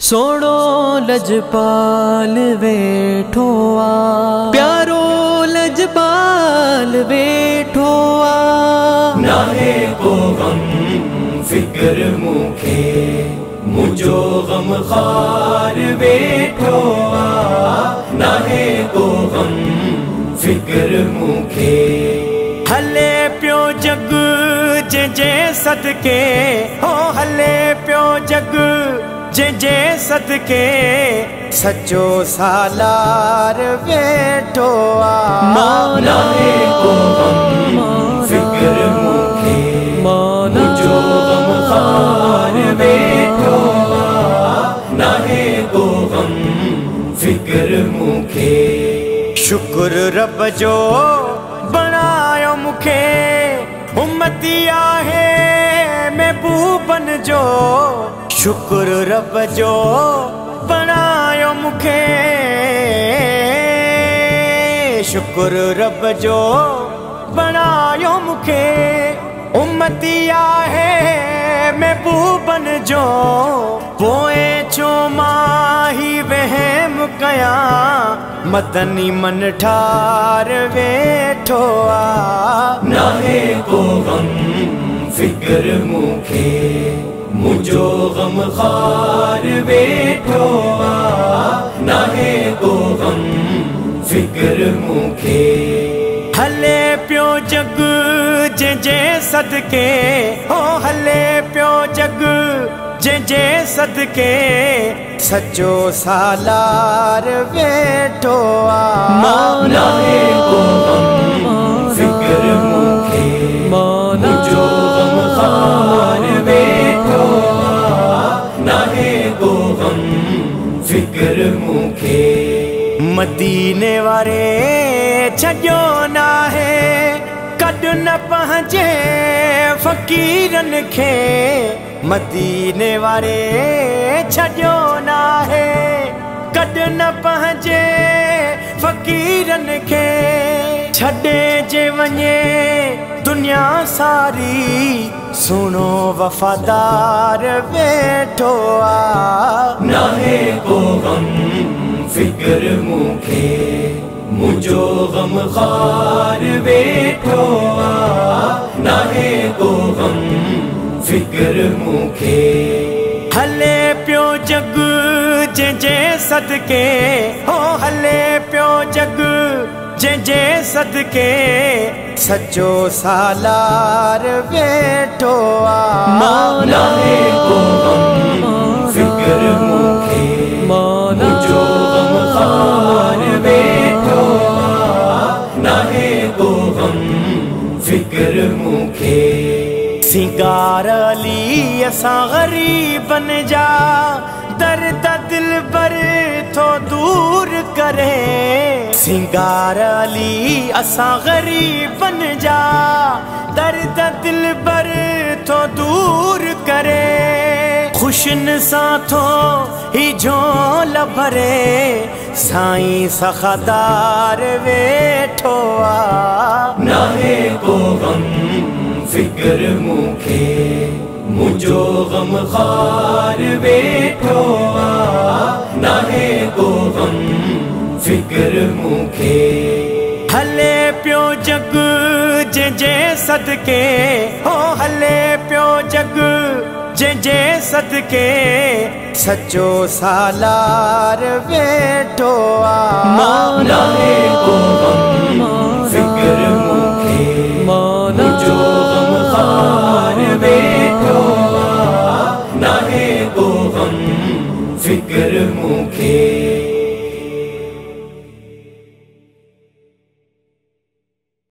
सोणो लजपाल वेठो आ, प्यारो लजपाल वेठो आ। नाहे को गम फिक्र मुखे मुझो गम खार वेठो आ। नाहे को गम फिक्र मुखे हले प्यो जग जे सदके हो, हले प्यो जग जे सदके सच्चो सालार वेठो आ। नाहे को गम फिक्र मुखे मुझो गम खार वेठो आ। नाहे को गम फिक्र मुखे शुक्र रब जो बनायो मुखे उम्मती आहे महबूबन जो। शुक्र रब जो बनायो मुखे, शुक्र रब जो बनायो मुखे उम्मती आहे महबूबन जो। पोए छो माही वहम कया मदनी मन ठार वेठो आ। नाहे को गम फिक्र मुखे मुझो गम खार वेठो आ। नाहे को गम फिक्र मुखे हले प्यो जग जे सदके हो, हले प्यो जग जे सदके सच्चो सालार वेठो आ। नाहे को गम फिक्र मुखे मुझो गम खार वेठो आ। नाहे को गम फिक्र मुखे मदीने वारे छड्यो ना है कद न पहुंचे फकीरन खे। मदीने वारे छड्यो ना है कद न पहुंचे फकीरन खे। छड़े जे वने दुनिया सारी सुनो वफादार वेठो आ। नाहे को गम फिक्र मुखे मुझो गम खार वेठो आ। नाहे को गम फिक्र मुखे हले प्यो जग जे सदके हो, हले प्यो जग जे सदके सच्चो सालार वेठो आ। नाहे को गम फिक्र मुखे मुझो गम खार वेठो आ। नाहे को गम फिक्र मुखे सिंगार अली असां गरीबन जा दर्द दिल बर थो दूर करे। सिंगार अली असां गरीबन जा दर्द दिल बर थो दूर करे। खुशन सा थो ही झोल भरे साईं सखादार वेठो आ। नाहे को गम फिक्र मुखे मुझो गम खार वेठो आ। नाहे को गम फिक्र मुखे हले प्यो जग जे सदके हो, हले प्यो जग जे सदके सच्चो सालार वेठो आ। नाहे को गम फिक्र मुखे मुझो गम खार वेठो आ। नाहे को गम फिक्र मुखे